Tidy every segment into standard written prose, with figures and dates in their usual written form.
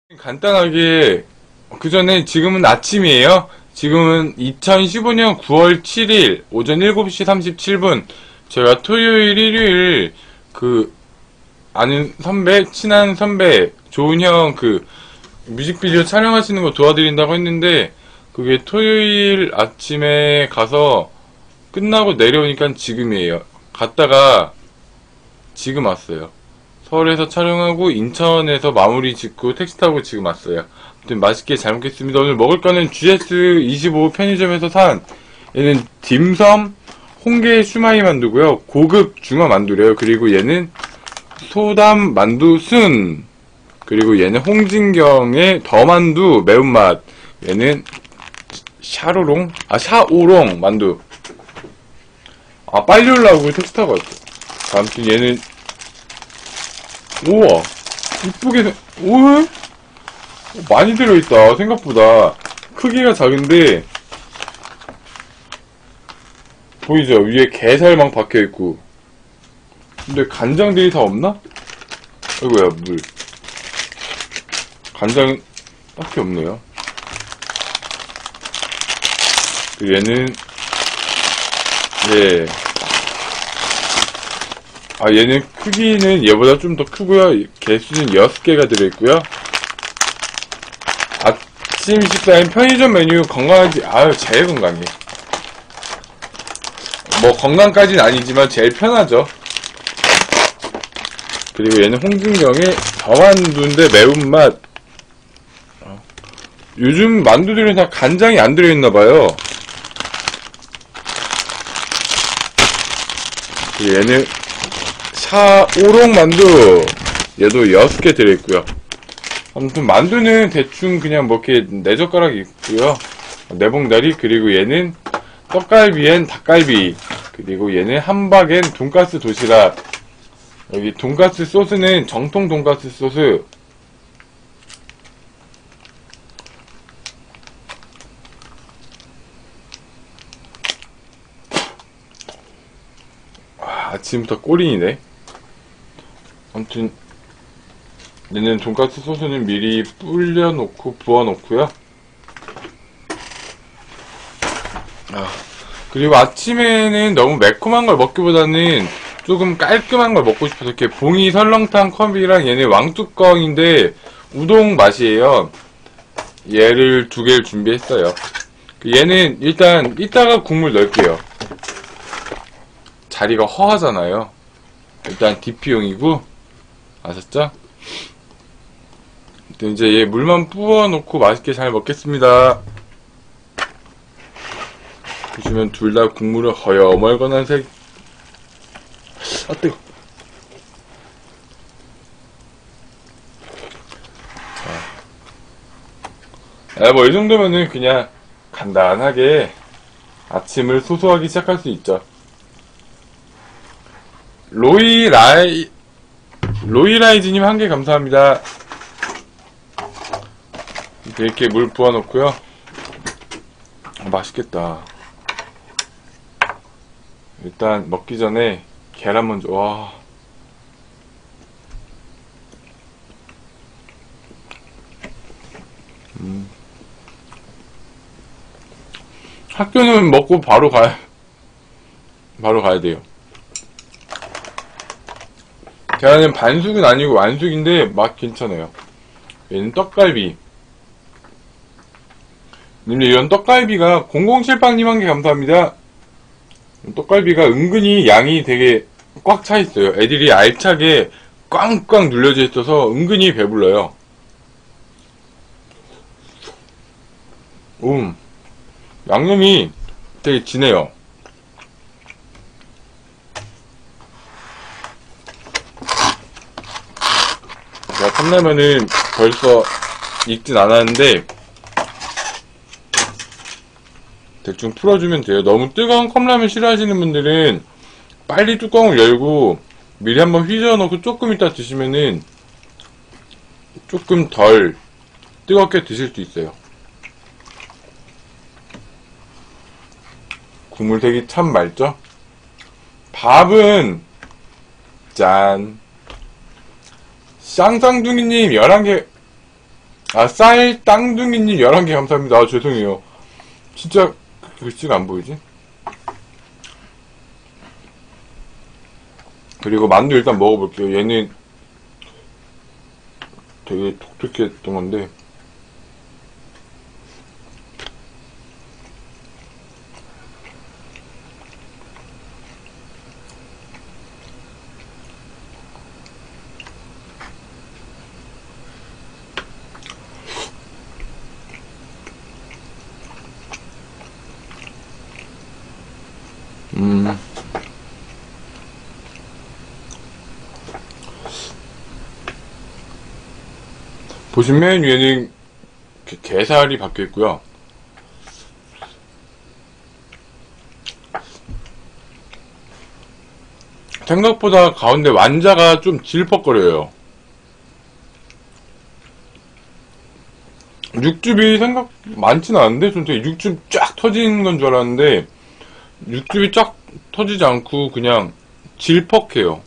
간단하게 그 전에 지금은 아침이에요. 지금은 2015년 9월 7일 오전 7시 37분. 제가 토요일, 일요일 아는 선배, 친한 선배, 좋은 형 뮤직비디오 촬영하시는 거 도와드린다고 했는데 그게 토요일 아침에 가서 끝나고 내려오니까 지금이에요. 갔다가 지금 왔어요. 서울에서 촬영하고 인천에서 마무리 짓고 택시 타고 지금 왔어요. 아무튼 맛있게 잘 먹겠습니다. 오늘 먹을 거는 GS25 편의점에서 산 얘는 딤섬 홍게 슈마이 만두고요. 고급 중화 만두래요. 그리고 얘는 소담 만두 순, 그리고 얘는 홍진경의 더 만두 매운맛, 얘는 샤오롱 만두. 빨리 올라오고 택시 타고 왔어. 아무튼 얘는 우와, 이쁘게, 많이 들어있다. 생각보다. 크기가 작은데, 보이죠? 위에 게살망 박혀있고. 근데 간장들이 다 없나? 아이고야, 물. 간장, 딱히 없네요. 얘는, 예. 얘는 크기는 얘보다 좀 더 크고요. 개수는 6개가 들어있고요. 아침 식사인 편의점 메뉴 건강하지, 제일 건강해. 뭐 건강까지는 아니지만 제일 편하죠. 그리고 얘는 홍진경의 더만두인데 매운맛. 요즘 만두들은 다 간장이 안 들어있나봐요. 그리고 얘는 샤오롱 만두, 얘도 6개 들어있고요. 아무튼 만두는 대충 그냥 뭐 이렇게 4젓가락 있고요. 4봉다리. 그리고 얘는 떡갈비엔 닭갈비, 그리고 얘는 함박엔 돈가스 도시락. 여기 돈가스 소스는 정통 돈가스 소스. 아침부터 꼬린이네. 아무튼 얘는 돈가스 소스는 미리 불려놓고 부어놓고요. 그리고 아침에는 너무 매콤한 걸 먹기보다는 조금 깔끔한 걸 먹고 싶어서 이렇게 봉이 설렁탕 컵이랑 얘는 왕뚜껑인데 우동 맛이에요. 얘를 2개를 준비했어요. 얘는 일단 이따가 국물 넣을게요. 자리가 허하잖아요. 일단 DP용이고, 아셨죠? 이제 얘 물만 부어놓고 맛있게 잘 먹겠습니다. 보시면 둘 다 국물은 허여멀건한 색. 뜨거. 뭐 이 정도면은 그냥 간단하게 아침을 소소하게 시작할 수 있죠. 로이라이즈님 1개 감사합니다. 이렇게 물 부어놓고요. 맛있겠다. 일단 먹기 전에 계란 먼저. 와. 학교는 먹고 바로 가야 돼요. 계란은 반숙은 아니고 완숙인데 맛 괜찮아요. 얘는 떡갈비. 님들 이런 떡갈비가 0078님 1개 감사합니다. 떡갈비가 은근히 양이 되게 꽉 차 있어요. 애들이 알차게 꽝꽝 눌려져 있어서 은근히 배불러요. 양념이 되게 진해요. 제가 컵라면은 벌써 익진 않았는데 대충 풀어주면 돼요. 너무 뜨거운 컵라면 싫어하시는 분들은 빨리 뚜껑을 열고 미리 한번 휘저어놓고 조금 이따 드시면은 조금 덜 뜨겁게 드실 수 있어요. 국물 되게 참 맑죠? 밥은 짠. 쌍쌍둥이님 11개 아, 쌀 땅둥이님 11개 감사합니다. 아, 죄송해요. 진짜 글씨가 안 보이지? 그리고 만두 일단 먹어볼게요. 얘는 되게 독특했던 건데. 음. 보시면 얘는 게살이 박혀 있고요. 생각보다 가운데 완자가 좀 질퍽거려요. 육즙이 생각 많진 않은데 좀 되게 육즙 쫙 터지는 건 줄 알았는데 육즙이 쫙 터지지 않고 그냥 질퍽해요.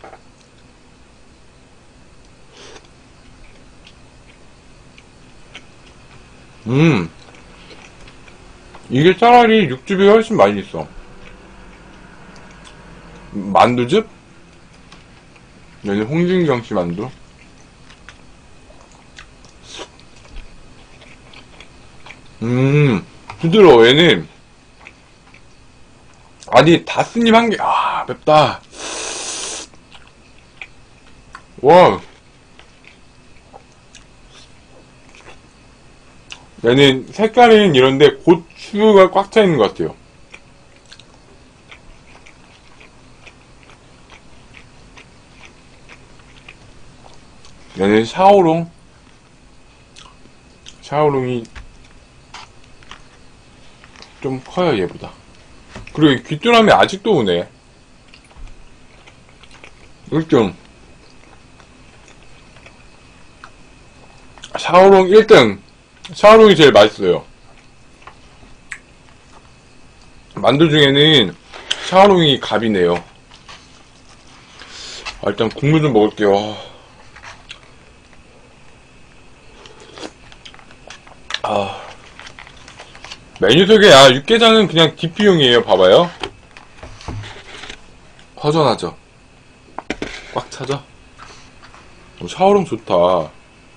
이게 차라리 육즙이 훨씬 많이 있어. 만두즙? 여기 홍진경씨 만두. 부드러워. 얘는 아니 다스님 한 개. 아, 맵다. 와, 얘는 색깔은 이런데 고추가 꽉 차 있는 것 같아요. 얘는 샤오롱이 좀 커요, 얘보다. 그리고 귀뚜라미 아직도 오네. 1등. 샤오롱 1등. 샤오롱이 제일 맛있어요. 만두 중에는 샤오롱이 갑이네요. 아, 일단 국물 좀 먹을게요. 아, 메뉴 소개. 육개장은 그냥 디피용이에요. 봐봐요. 허전하죠. 꽉 차죠. 샤오롱 좋다.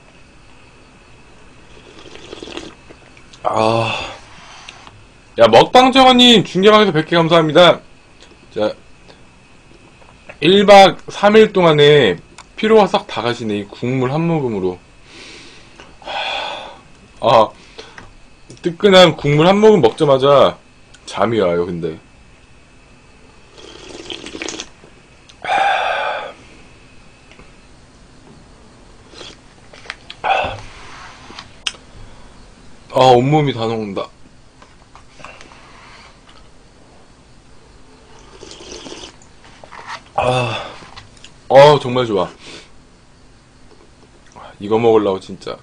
야, 먹방정원님 중계방에서 100개 감사합니다. 자, 1박 3일 동안에 피로가 싹 다 가시네. 이 국물 한 모금으로. 뜨끈한 국물 한 모금 먹자마자 잠이 와요. 근데 온몸이 다 녹는다. 정말 좋아. 이거 먹으려고 진짜.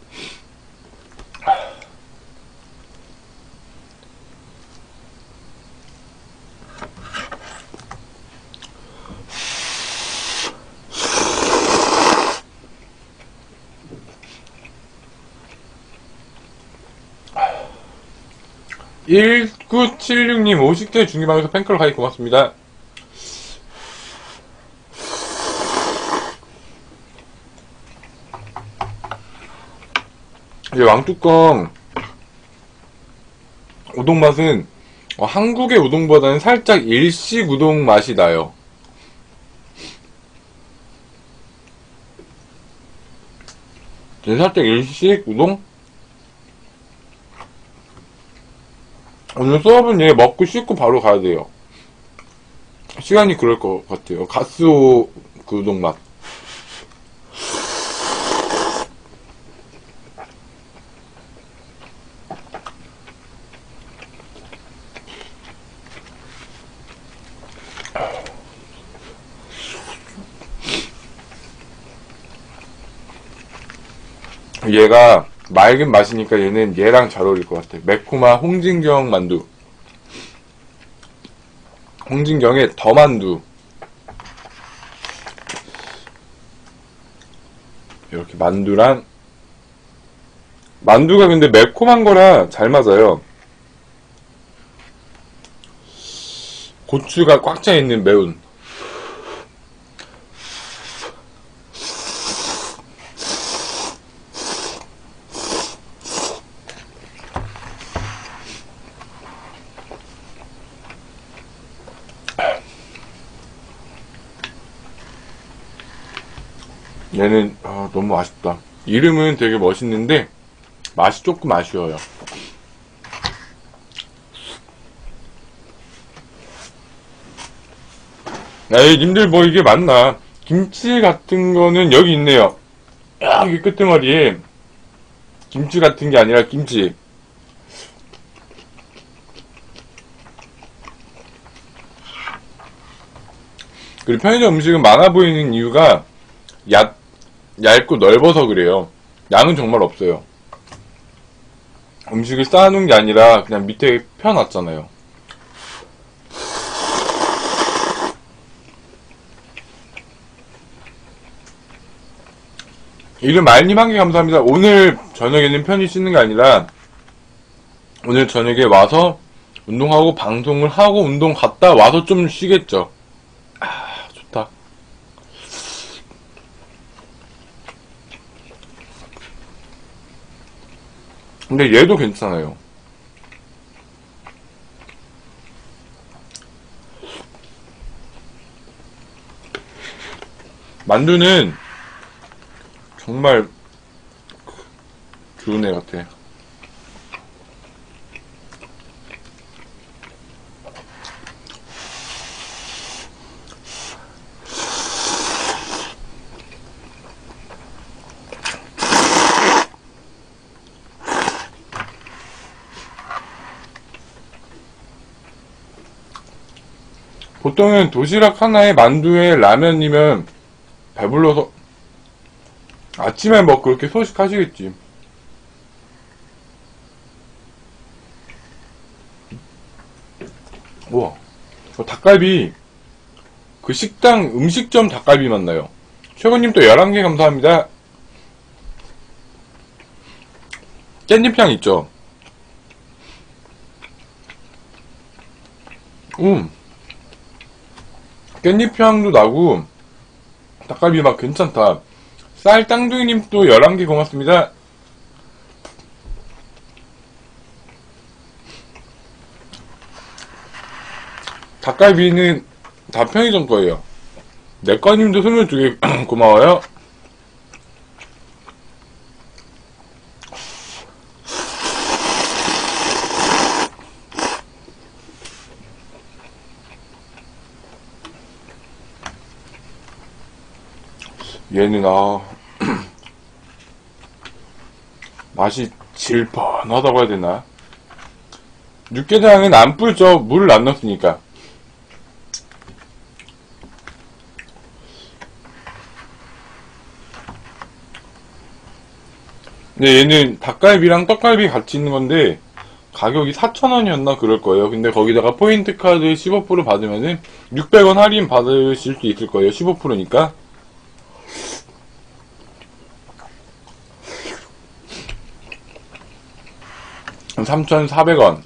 (1976님) 50개 중계방에서 팬클럽 가입 고맙습니다. 이 왕뚜껑 우동 맛은 한국의 우동보다는 살짝 일식 우동 맛이 나요. 살짝 일식 우동? 오늘 수업은 얘 먹고 씻고 바로 가야 돼요. 시간이 그럴 것 같아요. 가스오 그 우동 맛. 얘가 맑은 맛이니까 얘는 얘랑 잘 어울릴 것 같아. 매콤한 홍진경 만두. 홍진경의 더 만두. 이렇게 만두랑 만두가 근데 매콤한 거라 잘 맞아요. 고추가 꽉 차 있는 매운. 얘는 너무 맛있다. 이름은 되게 멋있는데 맛이 조금 아쉬워요. 에이, 님들 뭐 이게 맞나? 김치 같은 거는 여기 있네요. 여기 끄트머리에 김치 같은 게 아니라 김치. 그리고 편의점 음식은 많아 보이는 이유가 얇고 넓어서 그래요. 양은 정말 없어요. 음식을 쌓아놓은 게 아니라 그냥 밑에 펴놨잖아요. 이름 말님 한 개 감사합니다. 오늘 저녁에는 편히 쉬는 게 아니라 오늘 저녁에 와서 운동하고 방송을 하고 운동 갔다 와서 좀 쉬겠죠. 아, 좋다. 근데 얘도 괜찮아요. 만두는 정말 좋은 애 같아. 보통은 도시락 하나에 만두에 라면이면 배불러서 아침에 뭐 그렇게 소식하시겠지. 우와, 닭갈비 그 식당 음식점 닭갈비 맞나요? 최고님 또 11개 감사합니다. 깻잎향 있죠? 깻잎향도 나고 닭갈비 맛 괜찮다. 쌀 땅둥이님 또 11개 고맙습니다. 닭갈비는 다 편의점 거예요. 내꺼님도 22개 고마워요. 얘는 맛이 질펀하다고 해야 되나? 육개장은 안 불죠. 물을 안 넣었으니까. 근데 얘는 닭갈비랑 떡갈비 같이 있는 건데 가격이 4,000원이었나 그럴 거예요. 근데 거기다가 포인트 카드 15% 받으면은 600원 할인 받으실 수 있을 거예요. 15%니까. 그럼 3,400원.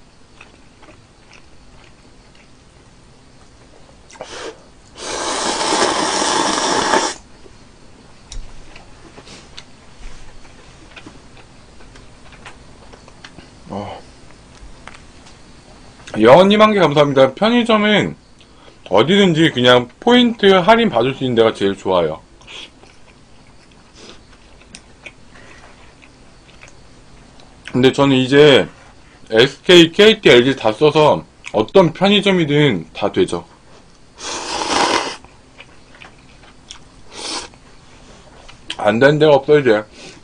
여원님 한 개 감사합니다. 편의점은 어디든지 그냥 포인트 할인 받을 수 있는 데가 제일 좋아요. 근데 저는 이제 SK, KT, LG 다 써서 어떤 편의점이든 다 되죠. 안 되는 데가 없어 이제.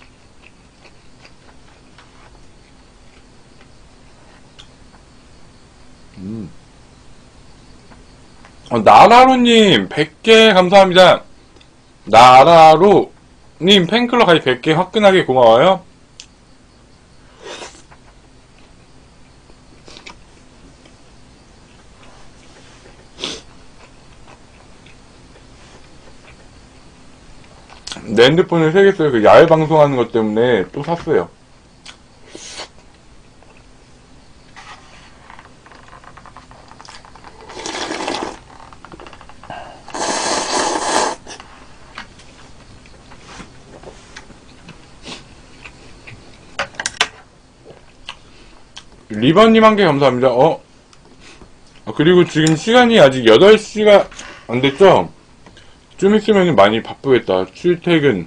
나라로님 100개 감사합니다. 나라로님 팬클럽 가입 100개 화끈하게 고마워요. 내 핸드폰을 3개 써요. 그 야외 방송하는 것 때문에 또 샀어요. 리버님 한 개 감사합니다. 그리고 지금 시간이 아직 8시가 안 됐죠? 좀 있으면 많이 바쁘겠다. 출퇴근.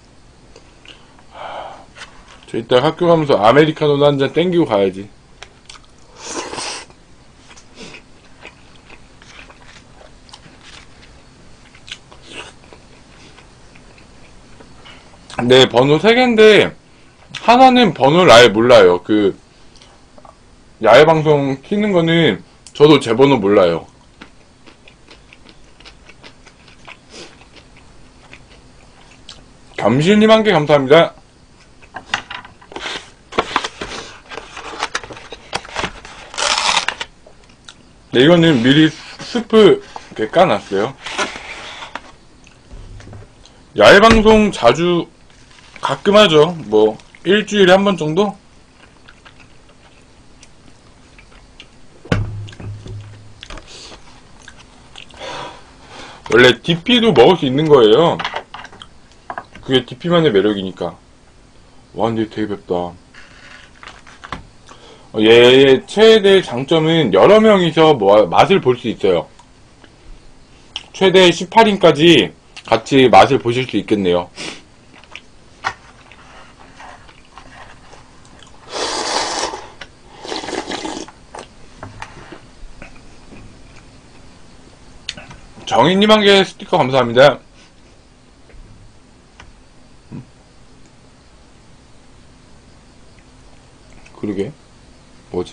저 이따 학교 가면서 아메리카노 한 잔 땡기고 가야지. 네, 번호 3개인데, 하나는 번호를 아예 몰라요. 야외방송 키는 거는 저도 제 번호 몰라요. 겸실님 한 개 감사합니다. 네, 이거는 미리 스프 이렇게 까놨어요. 야외방송 자주 가끔 하죠. 뭐 일주일에 한 번 정도? 원래 DP도 먹을 수 있는 거예요. 그게 DP만의 매력이니까. 와, 근데 되게 맵다. 얘의 최대 장점은 여러 명이서 맛을 볼 수 있어요. 최대 18인까지 같이 맛을 보실 수 있겠네요. 정인님 한 개 스티커 감사합니다. 그러게 뭐지?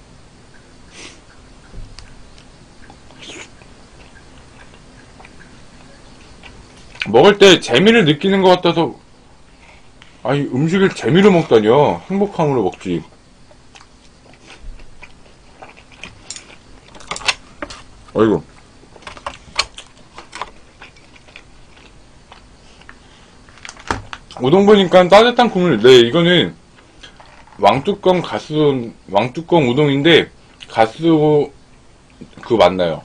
먹을 때 재미를 느끼는 것 같아서. 아니, 음식을 재미로 먹다니요. 행복함으로 먹지. 어이구. 우동 보니까 따뜻한 국물. 네, 이거는 왕뚜껑 우동인데 가스 그거 맞나요?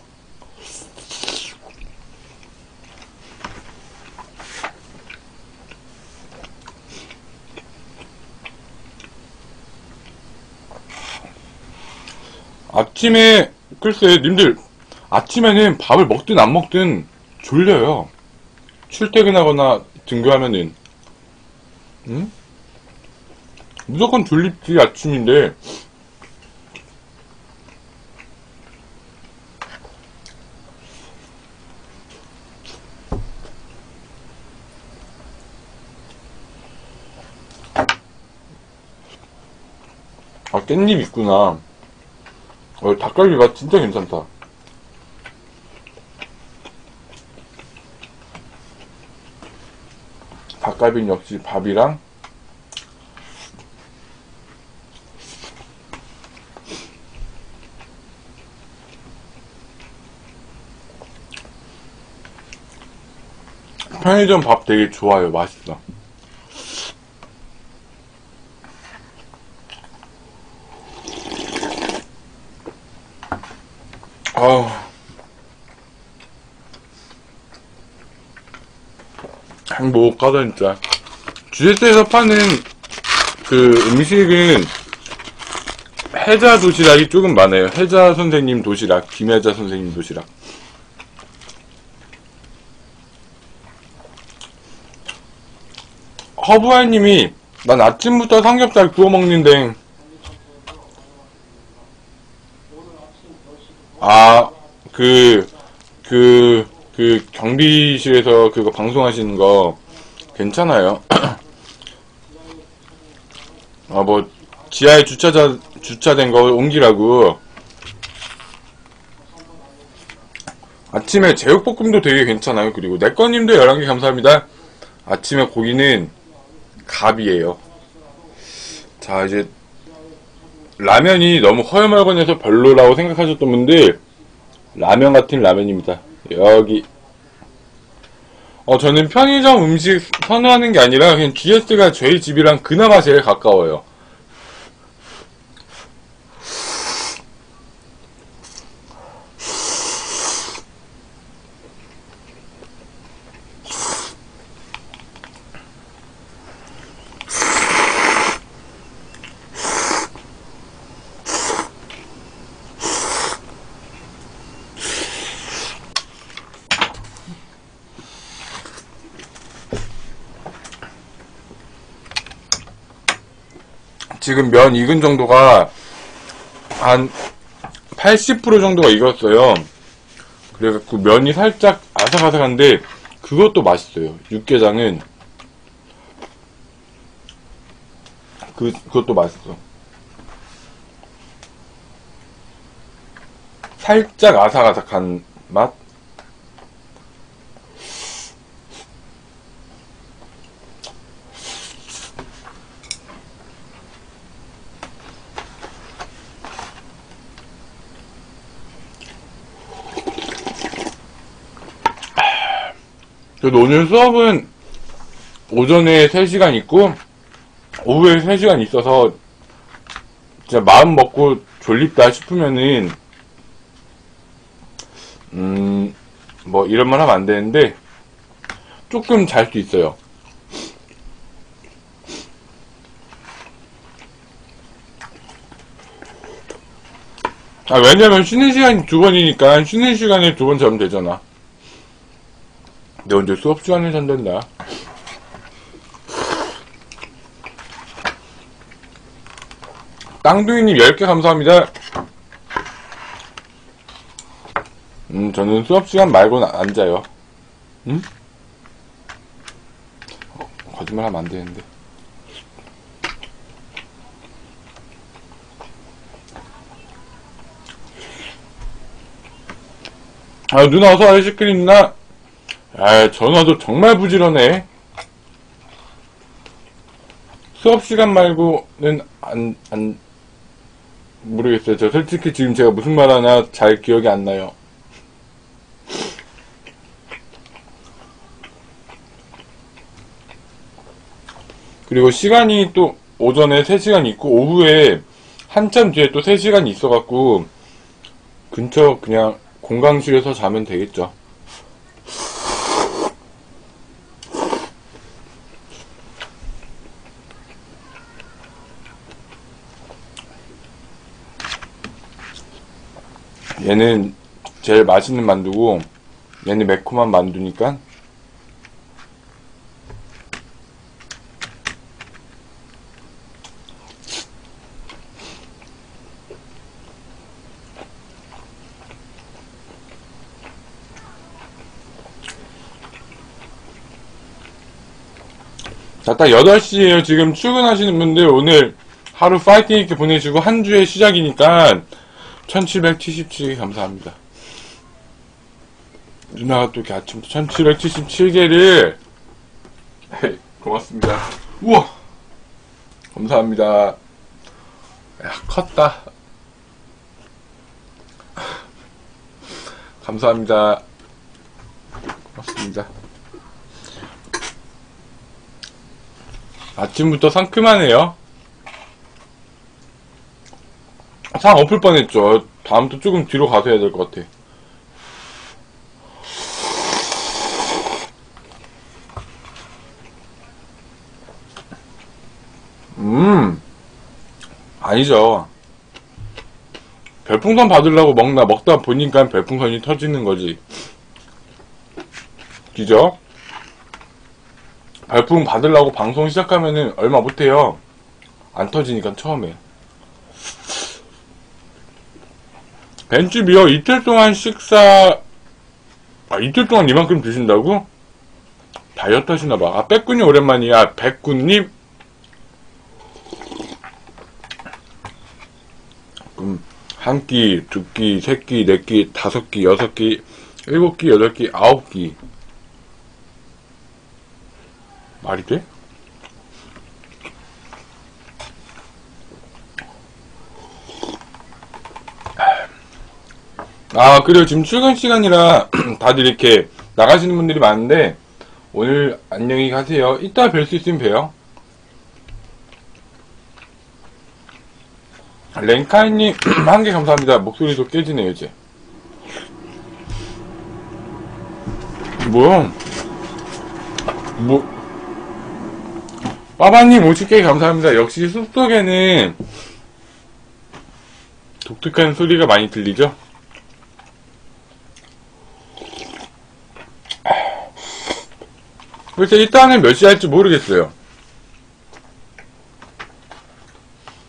아침에 글쎄 님들 아침에는 밥을 먹든 안 먹든 졸려요. 출퇴근하거나 등교하면은. 응? 무조건 졸립지 아침인데. 아, 깻잎 있구나. 닭갈비 맛 진짜 괜찮다. 닭갈비는 역시 밥이랑 편의점 밥 되게 좋아요. 맛있어. 행복하다 진짜. GS에서 파는 그 음식은 해자 도시락이 조금 많아요. 해자 선생님 도시락, 김혜자 선생님 도시락. 허브아이님이 난 아침부터 삼겹살 구워 먹는데. 아, 경비실에서 그거 방송하시는 거 괜찮아요. 뭐 지하에 주차된 거 옮기라고. 아침에 제육볶음도 되게 괜찮아요. 그리고 내꺼님도 11개 감사합니다. 아침에 고기는 갑이에요. 자, 이제 라면이 너무 허여멀건해서 별로라고 생각하셨던 분들, 라면 같은 라면입니다. 여기. 저는 편의점 음식 선호하는 게 아니라 그냥 GS가 저희 집이랑 그나마 제일 가까워요. 지금 면 익은 정도가 한 80% 정도가 익었어요. 그래갖고 면이 살짝 아삭아삭한데 그것도 맛있어요. 육개장은 그것도 맛있어. 살짝 아삭아삭한 맛? 그래도 오늘 수업은 오전에 3시간 있고 오후에 3시간 있어서 진짜 마음 먹고 졸립다 싶으면은 뭐 이런 말 하면 안 되는데 조금 잘 수 있어요. 왜냐면 쉬는 시간이 2번이니까 쉬는 시간에 2번 자면 되잖아. 근데 언제 수업 시간에 잔단다. 땅둥이님 10개 감사합니다. 저는 수업 시간 말고는 안 자요. 응? 거짓말 하면 안 되는데. 누나 어서 아이스크림 누나. 전화도 정말 부지런해. 수업 시간 말고는 모르겠어요. 저 솔직히 지금 제가 무슨 말 하나 잘 기억이 안 나요. 그리고 시간이 또 오전에 3시간 있고 오후에 한참 뒤에 또 3시간이 있어갖고 근처 그냥 공강실에서 자면 되겠죠. 얘는 제일 맛있는 만두고 얘는 매콤한 만두니까 자, 딱 8시에요. 지금 출근하시는 분들 오늘 하루 파이팅 있게 보내시고 한 주의 시작이니까 1777개 감사합니다. 누나가 또 이렇게 아침부터 1777개를 고맙습니다. 우와 감사합니다. 야 컸다. 감사합니다. 고맙습니다. 아침부터 상큼하네요. 상 엎을 뻔했죠. 다음부터 조금 뒤로 가서 해야 될 것 같아. 아니죠. 별풍선 받으려고 먹다 보니까 별풍선이 터지는 거지. 그죠? 별풍 받으려고 방송 시작하면은 얼마 못해요. 안 터지니까 처음에. 벤츠비어 이틀 동안 이틀 동안 이만큼 드신다고? 다이어트 하시나봐. 빼꾼이 오랜만이야. 백꾼님? 그럼 한 끼, 두 끼, 세 끼, 네 끼, 다섯 끼, 여섯 끼, 일곱 끼, 여덟 끼, 아홉 끼. 말이 돼? 그래요. 지금 출근 시간이라 다들 이렇게 나가시는 분들이 많은데 오늘 안녕히 가세요. 이따 뵐 수 있으면 봬요. 랭카이님 한 개 감사합니다. 목소리도 깨지네요 이제. 뭐야? 빠바님 50개 감사합니다. 역시 숲속에는 독특한 소리가 많이 들리죠? 글쎄 일단은 몇 시 할지 모르겠어요.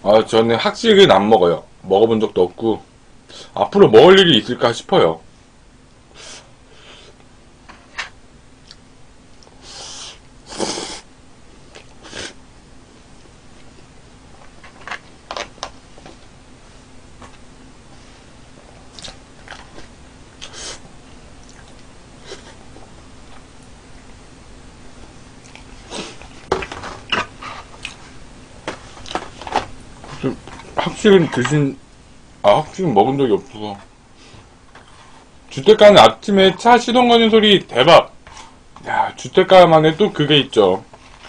저는 학식은 안 먹어요. 먹어본 적도 없고, 앞으로 먹을 일이 있을까 싶어요. 학식은 먹은 적이 없어서. 주택가는 아침에 차 시동 거는 소리 대박! 야, 주택가만의 또 그게 있죠.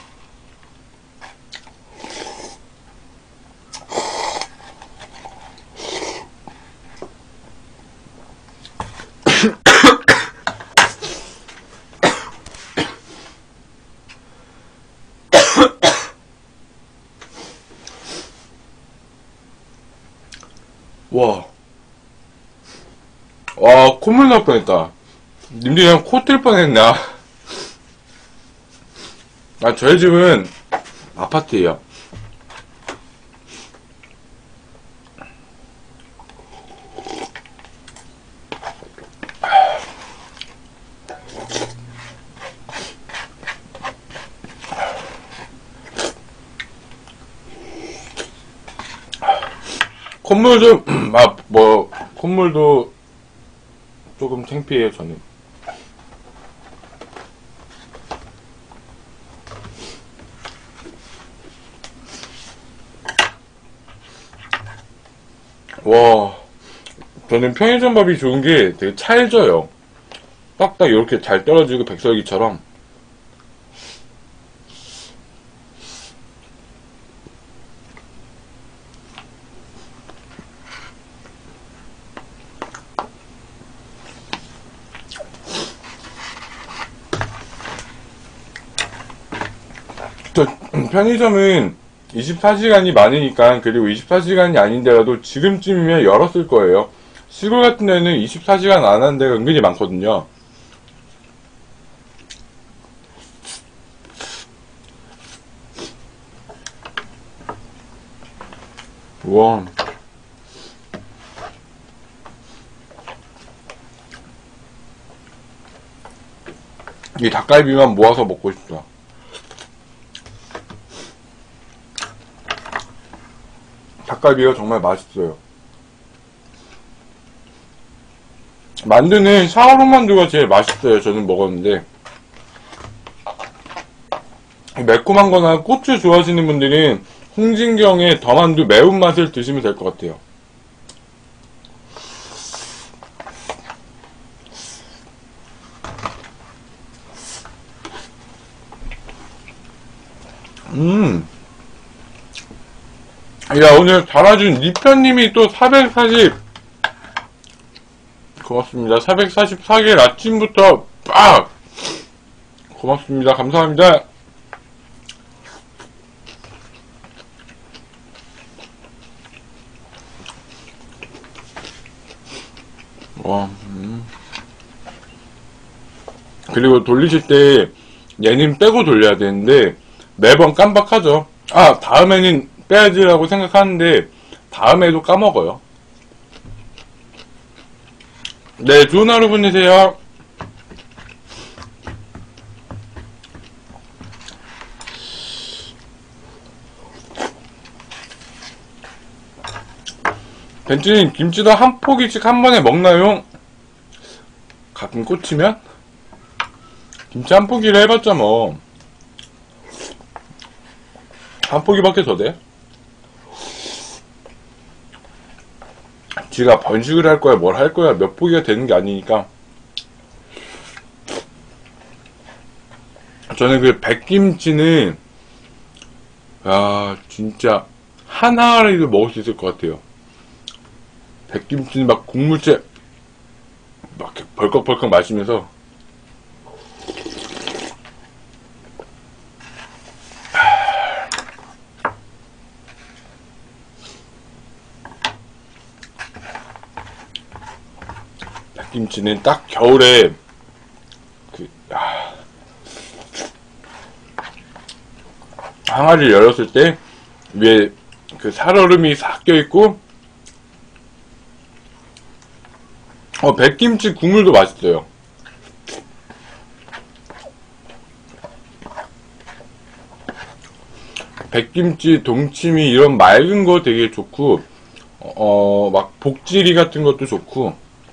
와. 와, 콧물 날 뻔했다. 님들 그냥 코 뜰 뻔했나? 저희 집은 아파트예요. 콧물 좀, 콧물도 조금 창피해요, 저는. 와, 저는 편의점 밥이 좋은 게 되게 찰져요. 딱딱 이렇게 잘 떨어지고 백설기처럼. 편의점은 24시간이 많으니까, 그리고 24시간이 아닌데라도 지금쯤이면 열었을 거예요. 시골 같은 데는 24시간 안 하는 데가 은근히 많거든요. 우와. 이 닭갈비만 모아서 먹고 싶다. 닭갈비가 정말 맛있어요. 만두는 샤오롱 만두가 제일 맛있어요. 저는 먹었는데, 매콤한 거나 고추 좋아하시는 분들은 홍진경의 더만두 매운맛을 드시면 될 것 같아요. 야, 오늘 달아준 니편님이 또 440, 고맙습니다. 444개 아침부터 빡! 고맙습니다. 감사합니다. 와, 그리고 돌리실 때 얘는 빼고 돌려야 되는데 매번 깜빡하죠. 다음에는 빼야지라고 생각하는데 다음에도 까먹어요. 네, 좋은 하루 보내세요. 벤츠님, 김치도 한 포기씩 한 번에 먹나요? 가끔 꽂히면? 김치 한 포기를 해봤자 뭐 한 포기밖에 더 돼? 지가 번식을 할 거야, 뭘 할 거야, 몇 포기가 되는 게 아니니까. 저는 그 백김치는, 진짜, 하나라도 먹을 수 있을 것 같아요. 백김치는 막 국물째, 막 벌컥벌컥 마시면서, 백김치는 딱 겨울에, 항아리를 열었을 때, 위에 그 살얼음이 싹 껴있고, 백김치 국물도 맛있어요. 백김치, 동치미 이런 맑은 거 되게 좋고, 막 복지리 같은 것도 좋고.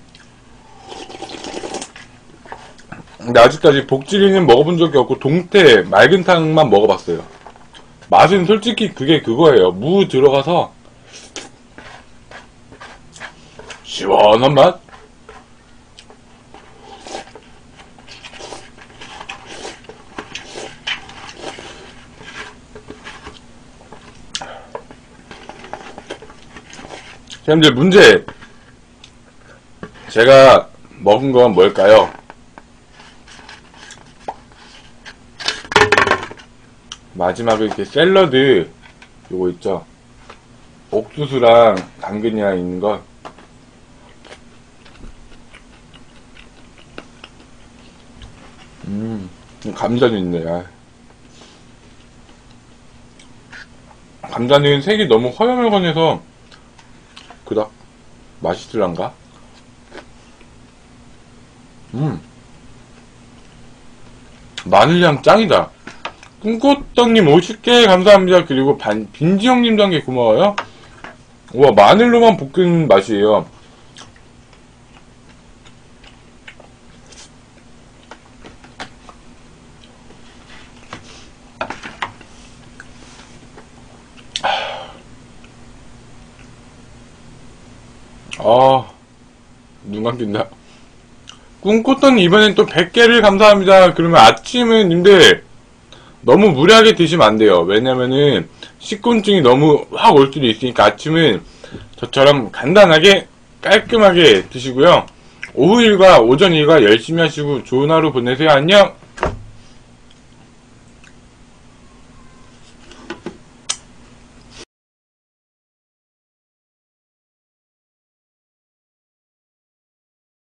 근데 아직까지 복지리는 먹어본 적이 없고 동태 맑은탕만 먹어봤어요. 맛은 솔직히 그게 그거예요. 무 들어가서 시원한 맛? 자, 이제 문제. 제가 먹은 건 뭘까요? 마지막에 이렇게 샐러드 요거 있죠. 옥수수랑 당근이랑 있는 거. 감자도 있네. 아. 감자는 색이 너무 허여멀건해서 그닥 맛있을란가? 마늘향 짱이다. 꿈꽃떡님 50개 감사합니다. 그리고 빈지형님도 한 개 고마워요. 우와, 마늘로만 볶은 맛이에요. 눈 감긴다. 꿈꽃떡님 이번엔 또 100개를 감사합니다. 그러면 아침은 님들 너무 무리하게 드시면 안 돼요. 왜냐면은 식곤증이 너무 확 올 수도 있으니까 아침은 저처럼 간단하게 깔끔하게 드시고요. 오후 일과 오전 일과 열심히 하시고 좋은 하루 보내세요. 안녕!